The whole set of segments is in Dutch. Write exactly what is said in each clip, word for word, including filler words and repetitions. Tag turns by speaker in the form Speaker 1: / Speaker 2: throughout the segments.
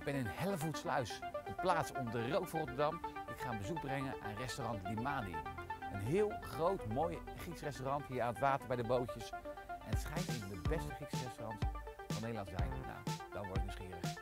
Speaker 1: ben in Hellevoetsluis, een plaats om de rook voor Rotterdam. Ik ga een bezoek brengen aan restaurant Limani. Een heel groot, mooi Grieks restaurant hier aan het water bij de bootjes. En het schijnt een van de beste Griekse restaurants van Nederland te zijn. Nou, dan word ik nieuwsgierig.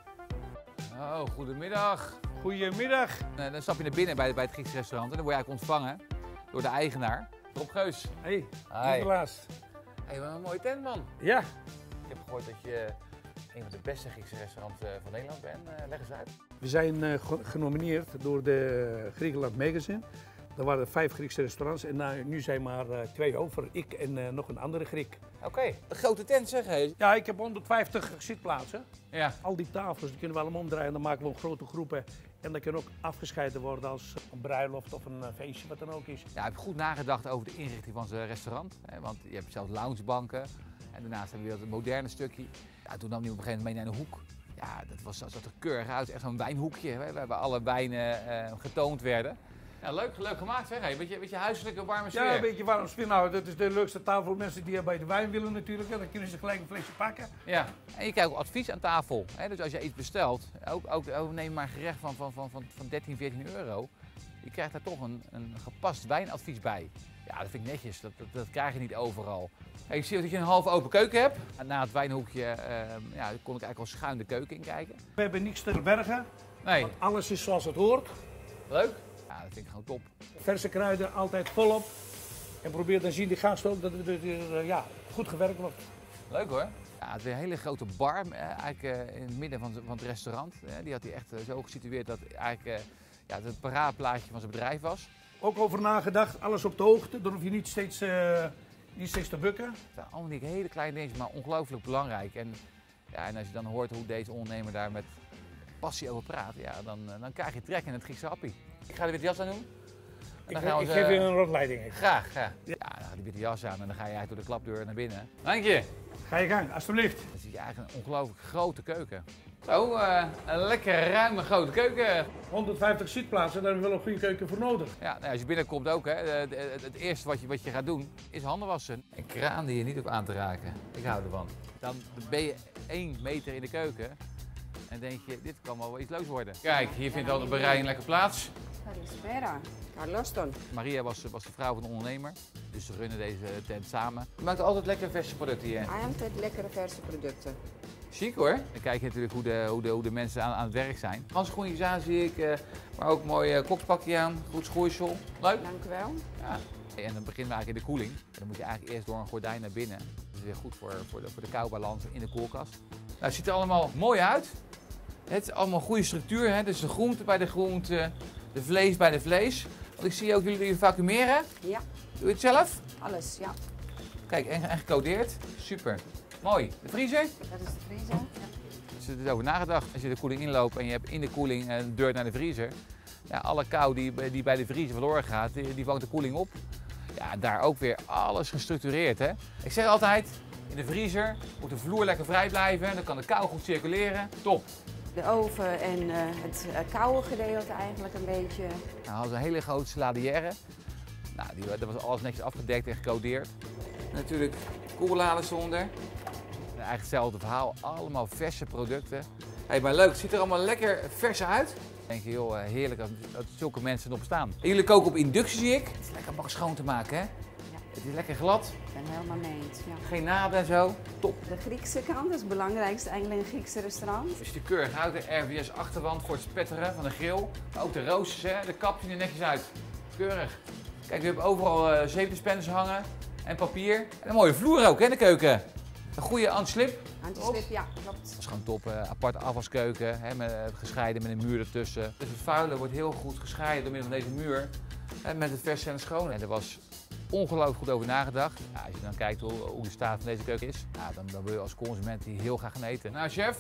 Speaker 1: Oh, goedemiddag.
Speaker 2: Goedemiddag.
Speaker 1: Uh, dan stap je naar binnen bij, bij het Griekse restaurant en dan word je eigenlijk ontvangen door de eigenaar, Rob Geus.
Speaker 2: Hey,
Speaker 1: Hi.
Speaker 2: Nicolaas.
Speaker 1: Hey, wat een mooie tent, man.
Speaker 2: Ja,
Speaker 1: Ik heb gehoord dat je een van de beste Griekse restaurants uh, van Nederland bent. Uh, leg eens uit.
Speaker 2: we zijn uh, genomineerd door de Griekenland Magazine. Er waren vijf Griekse restaurants en uh, nu zijn maar uh, twee over. Ik en uh, nog een andere Griek.
Speaker 1: Oké, okay. Een grote tent zeg je.
Speaker 2: Ja, ik heb honderdvijftig zitplaatsen.
Speaker 1: Ja.
Speaker 2: Al die tafels die kunnen we allemaal omdraaien. Dan maken we ook grote groepen. En dat kan ook afgescheiden worden als een bruiloft of een feestje, wat dan ook is.
Speaker 1: Ja, ik heb goed nagedacht over de inrichting van zijn restaurant. Hè, want je hebt zelfs loungebanken. En daarnaast hebben we weer het moderne stukje. Ja, toen nam hij op een gegeven moment mee naar een hoek. Ja, dat was, zat er keurig uit. Echt zo'n wijnhoekje, hè, waar alle wijnen uh, getoond werden. Ja, leuk, leuk gemaakt zeg. Een beetje, beetje huiselijke, warme sfeer.
Speaker 2: Ja, een beetje warm sfeer. Nou, dat is de leukste tafel voor mensen die bij de wijn willen natuurlijk. Dan kunnen ze gelijk een flesje pakken.
Speaker 1: Ja, en je krijgt ook advies aan tafel. Hè? Dus als je iets bestelt, ook, ook, ook neem maar een gerecht van, van, van, van dertien, veertien euro. Je krijgt daar toch een, een gepast wijnadvies bij. Ja, dat vind ik netjes. Dat, dat, dat krijg je niet overal. Hey, ik zie dat je een half open keuken hebt. En na het wijnhoekje uh, ja, kon ik eigenlijk al schuin de keuken inkijken.
Speaker 2: We hebben niks te verbergen.
Speaker 1: Nee.
Speaker 2: Want alles is zoals het hoort.
Speaker 1: Leuk. Ja, dat vind ik gewoon top.
Speaker 2: Verse kruiden altijd volop. En probeer dan zien die gasten ook dat het uh, ja, goed gewerkt wordt.
Speaker 1: Leuk hoor. Ja, het is een hele grote bar uh, eigenlijk, uh, in het midden van, van het restaurant. Uh, die had hij echt uh, zo gesitueerd dat eigenlijk uh, ja, het paradeplaatje van zijn bedrijf was.
Speaker 2: Ook over nagedacht, alles op de hoogte. Dan hoef je niet steeds, uh, niet steeds te bukken.
Speaker 1: Het zijn allemaal niet hele kleine dingen, maar ongelooflijk belangrijk. En, ja, en als je dan hoort hoe deze ondernemer daar met passie over praat, ja, dan, uh, dan krijg je trek in het Griekse happie. Ik ga de witte jas aan doen.
Speaker 2: Ik, ik eens, geef je een rotleiding.
Speaker 1: Graag, graag. Ja, dan gaat die witte jas aan en dan ga je eigenlijk door de klapdeur naar binnen. Dank je.
Speaker 2: Ga je gang, alstublieft.
Speaker 1: Dan zie je eigenlijk een ongelooflijk grote keuken. Zo, uh, een lekker ruime grote keuken.
Speaker 2: honderdvijftig zitplaatsen, daar hebben we wel een goede keuken voor nodig.
Speaker 1: Ja, nou, als je binnenkomt ook, hè, het, het eerste wat je, wat je gaat doen is handen wassen. Een kraan die je niet hoeft aan te raken. Ik hou ervan. Dan ben je één meter in de keuken en denk je, dit kan wel iets leuks worden. Kijk, hier vindt al de bereiding lekker plaats.
Speaker 3: Καλησπέρα. Καλώς τον.
Speaker 1: Maria was, was de vrouw van de ondernemer, dus ze runnen deze tent samen. Je maakt altijd lekker verse producten hier.
Speaker 3: Hij heeft lekkere verse producten.
Speaker 1: Chic hoor. Dan kijk je natuurlijk hoe de, hoe de, hoe de mensen aan, aan het werk zijn. Handschoentjes aan zie ik, uh, maar ook een mooi uh, kokspakje aan, goed schoeisel. Leuk.
Speaker 3: Dank u wel.
Speaker 1: Ja. En dan beginnen we eigenlijk in de koeling. En dan moet je eigenlijk eerst door een gordijn naar binnen. Dat is weer goed voor, voor, de, voor de koubalans in de koelkast. Nou, het ziet er allemaal mooi uit. Het is allemaal goede structuur. Hè? Dus de groente bij de groente, de vlees bij de vlees. Want ik zie ook jullie die vacuumeren.
Speaker 3: Ja.
Speaker 1: Doe je het zelf?
Speaker 3: Alles, ja.
Speaker 1: Kijk, en, en gecodeerd. Super. Mooi. De vriezer?
Speaker 3: Dat is de vriezer. Ja.
Speaker 1: Dus er is over nagedacht. Als je de koeling inloopt en je hebt in de koeling een deur naar de vriezer. Ja, alle kou die, die bij de vriezer verloren gaat, die, die vangt de koeling op. Ja, daar ook weer alles gestructureerd. Hè? Ik zeg altijd, in de vriezer moet de vloer lekker vrij blijven. Dan kan de kou goed circuleren. Top.
Speaker 3: De oven en uh, het uh, koude gedeelte eigenlijk een beetje.
Speaker 1: Nou, hadden ze een hele grote saladière. Nou, die, dat was alles netjes afgedekt en gecodeerd. Natuurlijk koelladers eronder. Eigenlijk hetzelfde verhaal, allemaal verse producten. Hey, maar leuk, het ziet er allemaal lekker vers uit. Ik denk je, joh, heerlijk dat, dat zulke mensen nog bestaan. En jullie koken op inductie, zie ik. Het is lekker makkelijk schoon te maken, hè?
Speaker 3: Ja.
Speaker 1: Het is lekker glad.
Speaker 3: Ik ben helemaal mee eens, ja.
Speaker 1: Geen naden en zo. Top.
Speaker 3: De Griekse kant is het belangrijkste eigenlijk in een Griekse restaurant.
Speaker 1: Dus de keurig uit, de R V S achterwand voor het spetteren van de grill. Maar ook de roosters, hè? De kap zien er netjes uit. Keurig. Kijk, we hebben overal uh, zeepdispensers hangen en papier. En een mooie vloer ook, hè, de keuken. Een goede anti-slip.
Speaker 3: Anti-slip, ja, klopt.
Speaker 1: Dat is gewoon top. Uh, aparte afwaskeuken, hè, met, uh, gescheiden met een muur ertussen. Dus het vuile wordt heel goed gescheiden door middel van deze muur. Hè, met het verse en het schone. En er was ongelooflijk goed over nagedacht. Ja, als je dan kijkt hoe, hoe de staat van deze keuken is, ja, dan, dan wil je als consument die heel graag gaan eten. Nou, chef.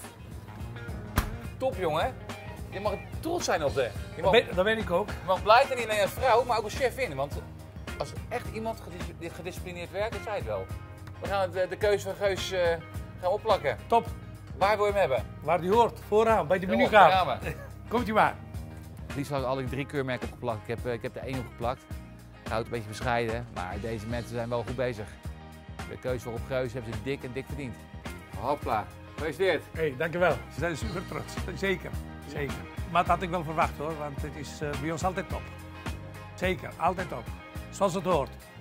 Speaker 1: Top, jongen. Je mag trots zijn op de. Je mag,
Speaker 2: Dat, dat weet ik ook.
Speaker 1: je mag blij zijn niet alleen als vrouw, maar ook als chef in. Want als er echt iemand gedis gedisciplineerd werkt, dan zei het wel. We gaan de, de keuze van Geus uh, gaan opplakken.
Speaker 2: Top.
Speaker 1: Waar wil je hem hebben?
Speaker 2: Waar die hoort, vooraan, bij de
Speaker 1: Kom op,
Speaker 2: menukaart.
Speaker 1: daar gaan we.
Speaker 2: Komt u maar.
Speaker 1: Liefst had ik alle drie keurmerken opgeplakt. Ik heb, uh, ik heb er één opgeplakt. Ik hou het een beetje bescheiden, maar deze mensen zijn wel goed bezig. De keuze voor Rob Geus hebben ze dik en dik verdiend. Hopla. Gefeliciteerd.
Speaker 2: Hé, hey, dankjewel. Ze zijn super trots. Zeker. zeker. Maar dat had ik wel verwacht hoor, want het is uh, bij ons altijd top. Zeker, altijd top. Zoals het hoort.